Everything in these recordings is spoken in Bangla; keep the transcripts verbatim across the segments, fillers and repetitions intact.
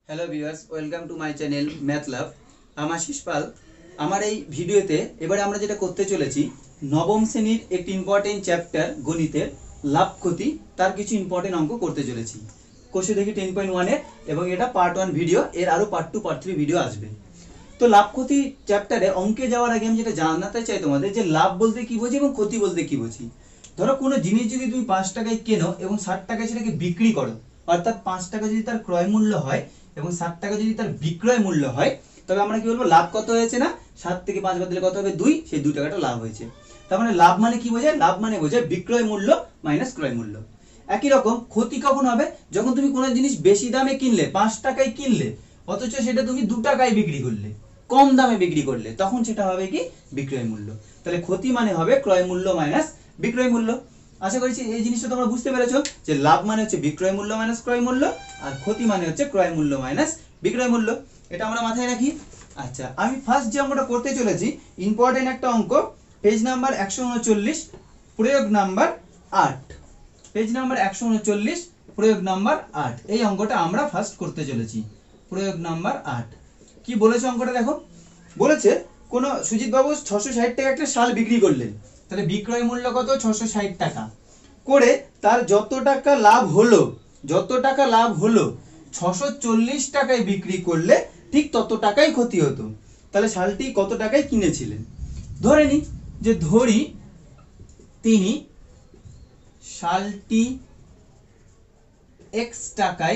Hello viewers, welcome to my channel math love. আমি আশিস পাল। আমার এই ভিডিওতে এবারে আমরা যেটা করতে চলেছি, নবম শ্রেণীর একটি ইম্পর্টেন্ট চ্যাপ্টার গণিতের লাভ ক্ষতি, তার কিছু ইম্পর্টেন্ট অঙ্ক করতে চলেছি। কোর্সে দেখি টেন পয়েন্ট ওয়ানের, এবং এটা পার্ট ওয়ান ভিডিও, এর আরও part two part three video আসবে। তো লাভ ক্ষতি চ্যাপ্টারে অঙ্কে যাওয়ার আগে আমি যেটা জানাতে চাই তোমাদের, যে লাভ বলতে কি বুঝি এবং ক্ষতি বলতে কি বুঝি। ধরো কোনো জিনিস যদি তুমি পাঁচ টাকায় কেনো এবং ষাট টাকায় সেটাকে বিক্রি করো, অর্থাৎ পাঁচ টাকা যদি তার ক্রয় মূল্য হয় এবং ষাট টাকা যদি তার বিক্রয় মূল্য হয়, তবে আমরা কি বলবো, লাভ কত হয়েছে না? সাত থেকে পাঁচ বাদ দিলে কত হবে? দুই। সেই দুই টাকাটা লাভ হয়েছে। তার মানে লাভ মানে কি বোঝায়? লাভ মানে বোঝায় বিক্রয় মূল্য মাইনাস ক্রয় মূল্য। একই রকম ক্ষতি কখন হবে? যখন তুমি কোনো জিনিস বেশি দামে কিনলে, পাঁচ টাকায় কিনলে, অথচ সেটা তুমি দু টাকায় বিক্রি করলে, কম দামে বিক্রি করলে, তখন সেটা হবে কি? বিক্রয় মূল্য। তাহলে ক্ষতি মানে হবে ক্রয় মূল্য মাইনাস বিক্রয় মূল্য। আশা করছি এই জিনিসটা তোমরা বুঝতে পেরেছো, যে লাভ মানে হচ্ছে বিক্রয় মূল্য মাইনাস ক্রয় মূল্য, আর ক্ষতি মানে হচ্ছে ক্রয় মূল্য মাইনাস বিক্রয় মূল্য। এটা আমরা মাথায় রাখি। আচ্ছা, আমি ফার্স্ট যে অঙ্কটা করতে চলেছি, ইম্পর্টেন্ট একটা অঙ্ক, পেজ নাম্বার একশো উনচল্লিশ, প্রয়োগ নাম্বার আট। পেজ নাম্বার একশো উনচল্লিশ, প্রয়োগ নাম্বার আট। এই অঙ্কটা আমরা ফার্স্ট করতে চলেছি, প্রয়োগ নাম্বার আট। কি বলেছে অঙ্কটা দেখো। বলেছে কোন সুজিত বাবু ছশো ষাট টাকা একটা শাল বিক্রি করলেন। তাহলে বিক্রয় মূল্য কত? ছশো ষাট টাকা। করে তার যত টাকা লাভ হলো, যত টাকা লাভ হলো ছশো চল্লিশ টাকায় বিক্রি করলে ঠিক তত টাকাই ক্ষতি হতো। তাহলে শালটি কত টাকায় কিনেছিলেন? ধরে নি যে ধরি তিনি শালটি এক্স টাকায়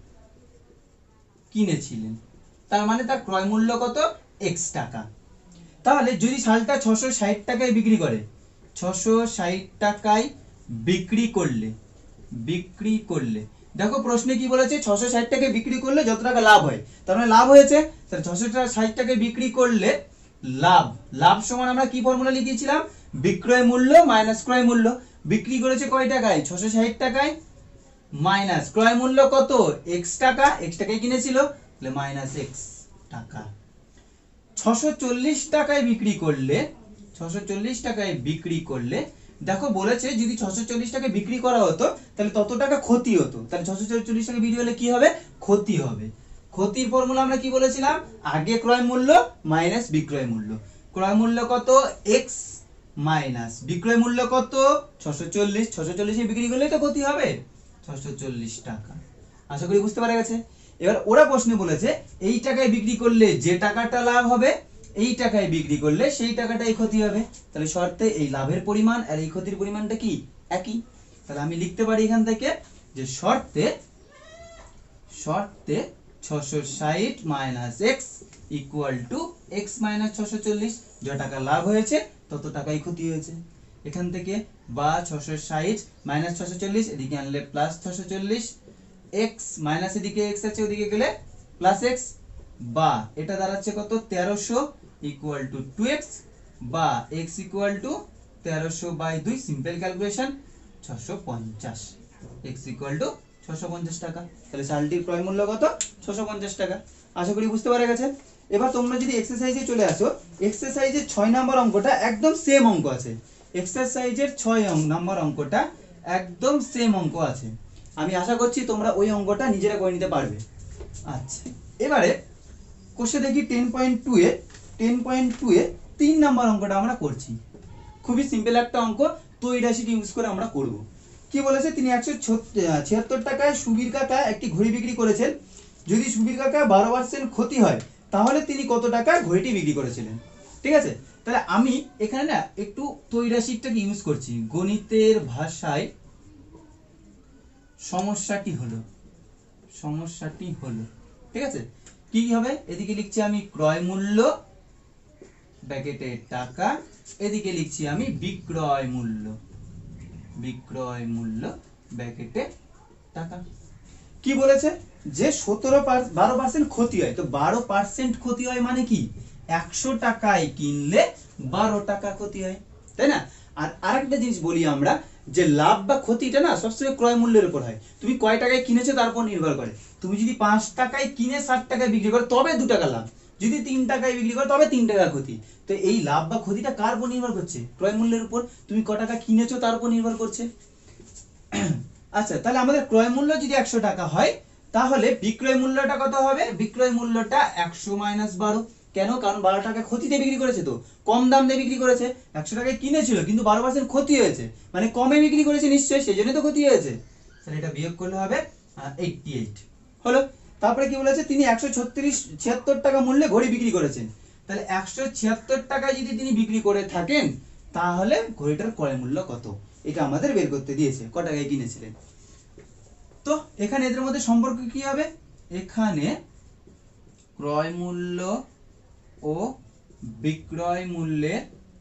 কিনেছিলেন। তার মানে তার ক্রয় মূল্য কত? এক্স টাকা। তাহলে যদি শালটা ছশো ষাট টাকায় বিক্রি করে, ছশো ষাট টাকায় বিক্রি করলে, বিক্রি করলে দেখো প্রশ্নে কি বলেছে? ছশো ষাট টাকায় বিক্রি করলে যত টাকা লাভ হয়, তার মানে লাভ হয়েছে। তাহলে ছশো ষাট টাকায় বিক্রি করলে লাভ, লাভ সমান আমরা কি ফর্মুলা লিখেছিলাম? বিক্রয় মূল্য মাইনাস ক্রয় মূল্য। বিক্রি করেছে কয় টাকায়? ছশো ষাট টাকায়, মাইনাস ক্রয় মূল্য কত? এক্স টাকা, এক্স টাকায় কিনেছিল, তাহলে মাইনাস এক্স টাকা। ছশো চল্লিশ টাকায় বিক্রি করলে, ছশো চল্লিশ টাকায় বিক্রি করলে দেখো বলেছে যদি ছশো চল্লিশ টাকায় বিক্রি করা হতো তাহলে তত টাকা ক্ষতি হতো। তাহলে ছশো চল্লিশ টাকা বিক্রি হলে কি হবে? ক্ষতি হবে। ক্ষতির ফর্মুলা আমরা কি বলেছিলাম? আগে ক্রয় মূল্য মাইনাস বিক্রয় মূল্য। ক্রয় মূল্য কত? এক্স, মাইনাস বিক্রয় মূল্য কত? ছশো চল্লিশ। ছশো চল্লিশ এ বিক্রি করলে তো ক্ষতি হবে, ছশো চল্লিশ টাকা। আশা করি বুঝতে পারা গেছে। এবার ওরা প্রশ্নে বলেছে এই টাকায় বিক্রি করলে যে টাকাটা লাভ হবে, এই টাকায় বিক্রি করলে সেই টাকাটাই ক্ষতি হবে। তাহলে শর্তে এই লাভের পরিমাণ আর এই ক্ষতির পরিমাণটা কি? একই। তাহলে আমি লিখতে পারি এখান থেকে যে শর্তে, শর্তে ছশো ষাট minus x equal to x minus ছশো চল্লিশ। যত টাকা লাভ হয়েছে তত টাকাই ক্ষতি হয়েছে। এখান থেকে বা ছশো ষাট মাইনাস ছশো চল্লিশ, এদিকে আনলে প্লাস ছশো চল্লিশ, এক্স মাইনাস এদিকে এক্স আছে ওদিকে গেলে প্লাস এক্স, বা এটা দাঁড়াচ্ছে কত? তেরোশো ইকুয়াল টু টু এক্স, বা এক্স ইকুয়াল টু তেরোশো বাই দুই, সিম্পল ক্যালকুলেশন ছশো পঞ্চাশ। এক্স ইকুয়াল টু ছশো পঞ্চাশ টাকা। তাহলে শালটির ক্রয় মূল্য কত? ছশো পঞ্চাশ টাকা। আশা করি বুঝতে পারা গেছে। এবার তোমরা যদি এক্সারসাইজে চলে আসো, এক্সারসাইজের ছয় নাম্বার অঙ্কটা একদম সেম অঙ্ক আছে। এক্সারসাইজের ছয় নাম্বার অঙ্কটা একদম সেম অঙ্ক আছে। আমি আশা করছি তোমরা ওই অঙ্কটা নিজেরা করে নিতে পারবে। আচ্ছা, এবারে কোষে দেখি ten point two A, ten point two A তিন নাম্বার অঙ্কটা আমরা করছি। খুবই সিম্পল একটা অঙ্ক, তো এই রাশিটি ইউজ করে আমরা করব। কি বলেছে? তিনি একশো ছিয়াত্তর টাকায় সুবীর কাকা একটি ঘড়ি বিক্রি করেছেন। যদি সুবীর কাকা বারো পার্সেন্ট ক্ষতি হয় তাহলে তিনি কত টাকায় ঘড়িটি বিক্রি করেছিলেন? ঠিক আছে, তাহলে আমি এখানে না একটু ত্রৈরাশিকটাকে ইউজ করছি। গণিতের ভাষায় সমস্যাটি হলো, সমস্যাটি হলো ঠিক আছে, কি হবে? এদিকে লিখছি আমি ক্রয় মূল্য ব্র্যাকেটে টাকা, এদিকে লিখছি আমি বিক্রয় মূল্য, বিক্রয় মূল্য ব্র্যাকেটে টাকা। কি বলেছে? যে সতেরো বারো পার্সেন্ট ক্ষতি হয়। তো বারো পার্সেন্ট ক্ষতি হয় মানে কি? একশো টাকায় কিনলে বারো টাকা ক্ষতি হয়, তাই না? আর আরেকটা জিনিস বলি আমরা, যে লাভ বা ক্ষতিটা না সবসময় ক্রয় মূল্যের উপর হয়। তুমি কয় টাকায় কিনেছো তার উপর নির্ভর করে। তুমি যদি পাঁচ টাকায় কিনে ষাট টাকায় বিক্রি করো তবে দু টাকা লাভ, যদি তিন টাকায় বিক্রি করো তবে তিন টাকা ক্ষতি। তো এই লাভ বা ক্ষতিটা কার উপর নির্ভর করছে? ক্রয় মূল্যের উপর। তুমি ক টাকা কিনেছো তার উপর নির্ভর করছে। আচ্ছা, তাহলে আমাদের ক্রয় মূল্য যদি একশো টাকা হয় তাহলে বিক্রয় মূল্যটা কত হবে? বিক্রয় মূল্যটা একশো মাইনাস বারো। কেন? কারণ বারো টাকা ক্ষতিতে বিক্রি করেছে, তো কম দাম দিয়ে বিক্রি করেছে। একশো টাকায় কিনেছিল কিন্তু বারো পার্সেন্ট ক্ষতি হয়েছে, মানে কমে বিক্রি করেছে নিশ্চয়ই, সেই জন্য তো ক্ষতি হয়েছে। তাহলে এটা বিয়োগ করলে হবে এইটটি এইট হলো। তারপরে কি বলেছে? তিনি একশো ছত্রিশ ছিয়াত্তর টাকা মূল্যে ঘড়ি বিক্রি করেছেন। তাহলে একশো ছিয়াত্তর টাকায় যদি তিনি বিক্রি করে থাকেন তাহলে ঘড়িটার ক্রয় মূল্য কত, এটা আমাদের বের করতে দিয়েছে, ক টাকায় কিনেছিলেন। তো এখানে এদের মধ্যে সম্পর্ক কি হবে? এখানে ক্রয় মূল্য ও বিক্রয় মূল্যের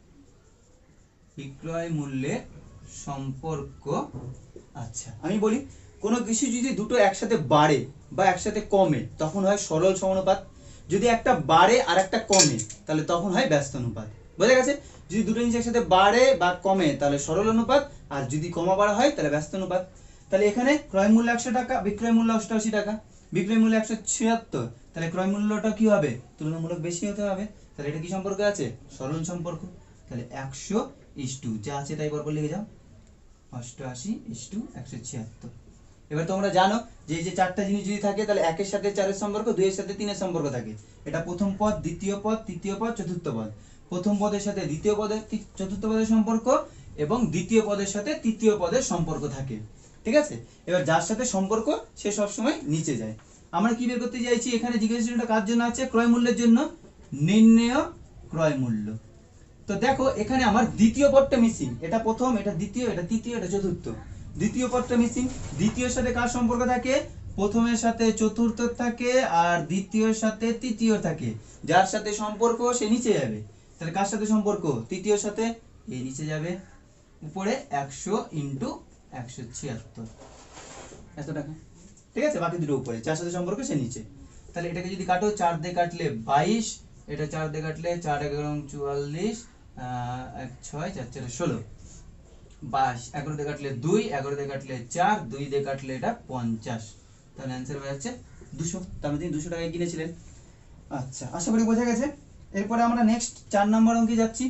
বিক্রয় মূল্যের সম্পর্ক। আচ্ছা আমি বলি, কোনো কিছু যদি দুটো একসাথে বাড়ে বা একসাথে কমে তখন হয় সরল সমানুপাত, যদি একটা বাড়ে আর একটা কমে তাহলে তখন হয় ব্যস্ত অনুপাত। বোঝা গেছে? যদি দুটো জিনিস একসাথে বাড়ে বা কমে তাহলে সরল অনুপাত, আর যদি কমা বাড়া হয় তাহলে ব্যস্ত অনুপাত। তাহলে এখানে ক্রয় মূল্য একশো টাকা, বিক্রয় মূল্য অষ্টআশি টাকা, বিক্রয় মূল্য একশো ছিয়াত্তর, তাহলে ক্রয় মূল্যটা কি হবে? তুলনামূলক বেশি হতে হবে। তাহলে এটা কি সম্পর্ক আছে? সরল সম্পর্ক। তাহলে একশো ইস টু যা আছে তাই পরপর লিখে যাও, অষ্টআশি ইস টু একশো ছিয়াত্তর। এবার তোমরা জানো যে এই যে চারটা জিনিস যদি থাকে তাহলে একের সাথে চারের সম্পর্ক, দুইয়ের সাথে তিনের সম্পর্ক থাকে। এটা প্রথম পদ, দ্বিতীয় পদ, তৃতীয় পদ, চতুর্থ পদ। প্রথম পদের সাথে দ্বিতীয় পদের চতুর্থ পদের সম্পর্ক এবং দ্বিতীয় পদের সাথে তৃতীয় পদের সম্পর্ক থাকে। ঠিক আছে? এবার যার সাথে সম্পর্ক সে সবসময় নিচে যায়। আমরা কি বের করতে চাইছি? এখানে জিজ্ঞাসা কার জন্য আছে? ক্রয় মূল্যের জন্য। নির্ণেয় ক্রয় মূল্য। তো দেখো এখানে আমার দ্বিতীয় পদটা মিসিং, এটা প্রথম, এটা দ্বিতীয়, এটা তৃতীয়, এটা চতুর্থ। দ্বিতীয় পদটা মিসিং। দ্বিতীয়ের সাথে কার সম্পর্ক থাকে? প্রথমের সাথে চতুর্থ থাকে, আর দ্বিতীয়ের সাথে তৃতীয় থাকে। যার সাথে সম্পর্ক সে নিচে যাবে। তাহলে কার সাথে সম্পর্ক? তৃতীয়র সাথে, এই নিচে যাবে। উপরে একশো ইন্টু একশো ছিয়াত্তর এত টাকা। ঠিক আছে? বাকি দুটো উপরে, যার সাথে সম্পর্ক সে নিচে। তাহলে এটাকে যদি কাটো, চার দিয়ে কাটলে বাইশ, এটা চার দিয়ে কাটলে চার এগারো চুয়াল্লিশ, আহ এক ছয় চার চার ষোলো, বাইশ, এগারো দিয়ে কাটলে দুই, এগারো দিয়ে কাটলে চার, দুই দিয়ে কাটলে এটা পঞ্চাশ। তাহলে অ্যান্সার হয়ে যাচ্ছে দুশো। তাহলে তিনি দুশো টাকায় কিনেছিলেন। আচ্ছা আশা করি বোঝা গেছে। এরপরে আমরা নেক্সট চার নম্বর অঙ্কে যাচ্ছি।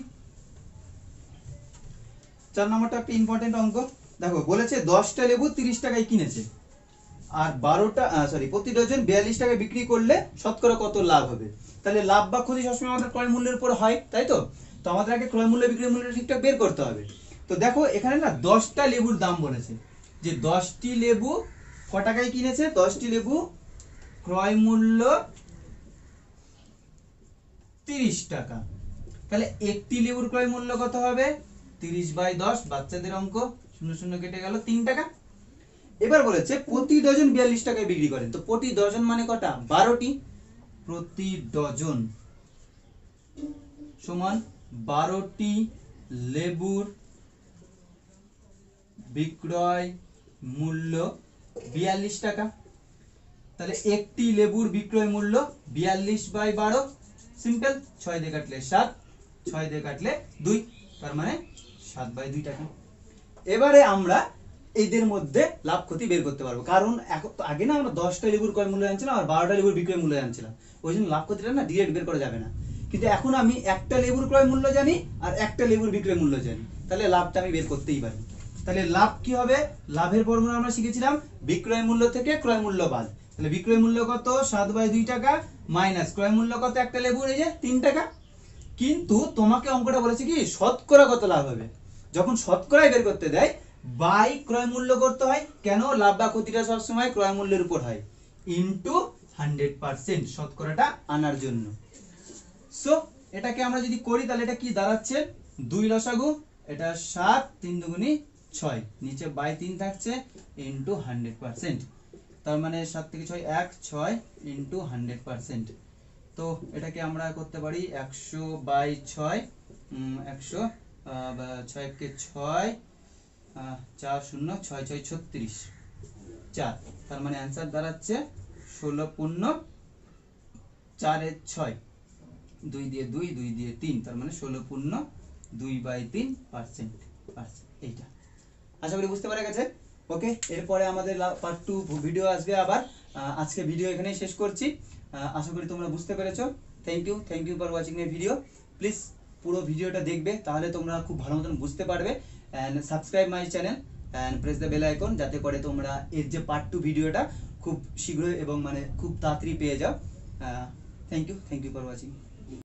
চার নম্বরটা একটা ইম্পর্টেন্ট অঙ্ক। দেখো বলেছে দশটা লেবু তিরিশ টাকায় কিনেছে, আর বারোটা সরি প্রতি ডজন বিয়াল্লিশ টাকায় বিক্রি করলে শতকরা কত লাভ হবে? তাহলে লাভ বা ক্ষতি সবসময় আমাদের ক্রয় মূল্যের উপর হয়, তাই তো? তো আমাদের আগে ক্রয় মূল্য বিক্রয় মূল্যটা ঠিকঠাক বের করতে হবে। তো দেখো এখানে না দশটা লেবুর দাম বলেছে, যে দশটি লেবু ক টাকায় কিনেছে? দশটি লেবু ক্রয় মূল্য তিরিশ টাকা। তাহলে একটি লেবুর ক্রয় মূল্য কত হবে? তিরিশ বাই দশ, বাচ্চাদের অঙ্ক, শূন্য শূন্য কেটে গেল, তিন টাকা। এবার বলেছে প্রতি ডজন বিয়াল্লিশ টাকায় বিক্রি করেন। তো প্রতি ডজন মানে কটা? বারোটি। প্রতি ডজন সমান বারোটি লেবুর বিক্রয় মূল্য বিয়াল্লিশ টাকা। তাহলে একটি লেবুর বিক্রয় মূল্য বিয়াল্লিশ বাই বারো, সিম্পল। ছয় দিয়ে কাটলে সাত, ছয় দিয়ে কাটলে দুই, তার মানে সাত বাই দুই টাকা। এবারে আমরা এদের মধ্যে লাভ ক্ষতি বের করতে পারবো, কারণ আগে না আমরা দশটা লেবুর ক্রয় মূল্য জানছিলাম আর বারোটা লেবুর বিক্রয় মূল্য জানছিলাম, ওই জন্য লাভ ক্ষতিটা না ডিরেক্ট বের করা যাবে না। কিন্তু এখন আমি একটা লেবুর ক্রয় মূল্য জানি আর একটা লেবুর বিক্রয় মূল্য জানি, তাহলে লাভটা আমি বের করতেই পারি। তাহলে লাভ কি হবে? লাভের ফর্মুলা আমরা শিখেছিলাম বিক্রয় মূল্য থেকে ক্রয় মূল্য বাদ। তাহলে বিক্রয় মূল্য কত? সাত বাই দুই টাকা, মাইনাস ক্রয় মূল্য কত একটা লেবুর? এই যে তিন টাকা। কিন্তু তোমাকে অঙ্কটা বলেছে কি শতকরা কত লাভ হবে। যখন শতকরাই বের করতে দেয় বাই ক্রয় মূল্য করতে হয়। কেন? লাভ বা ক্ষতিটা সবসময় ক্রয় মূল্যের উপর হয়, ইন্টু হান্ড্রেড পার্সেন্ট শতকরাটা আনার জন্য। সো এটাকে আমরা যদি করি তাহলে এটা কি দাঁড়াচ্ছে? দুই লসাগু, এটা সাত, তিন দুগুনি ছয়, নিচে বাই তিন থাকছে, ইন্টু হান্ড্রেড পার্সেন্ট। তার মানে সাত থেকে ছয় এক, ছয় ইন্টু হান্ড্রেড পার্সেন্ট। তো এটাকে আমরা করতে পারি একশো বাই ছয়, একশো ছয় কে ছয়, চার শূন্য ছয় ছয় ছত্রিশ, চার। তার মানে অ্যান্সার দাঁড়াচ্ছে ষোলো পূর্ণ চারের ছয়, দুই দিয়ে দুই, দুই দিয়ে তিন, তার মানে ষোলো পূর্ণ দুই বাই তিন পার্সেন্ট। এইটা আশা করি বুঝতে পারা গেছে। ওকে, এরপরে আমাদের পার্ট টু ভিডিও আসবে আবার। আজকে ভিডিও এখানেই শেষ করছি। আশা করি তোমরা বুঝতে পেরেছো। Thank you thank you for watching my video. Please পুরো ভিডিওটা দেখবে, তাহলে তোমরা খুব ভালো মতন বুঝতে পারবে। And subscribe my channel and press the bell icon, যাতে করে তোমরা এর যে পার্ট টু ভিডিওটা খুব শীঘ্রই এবং মানে খুব তাড়াতাড়ি পেয়ে যাও। Thank you thank you for watching.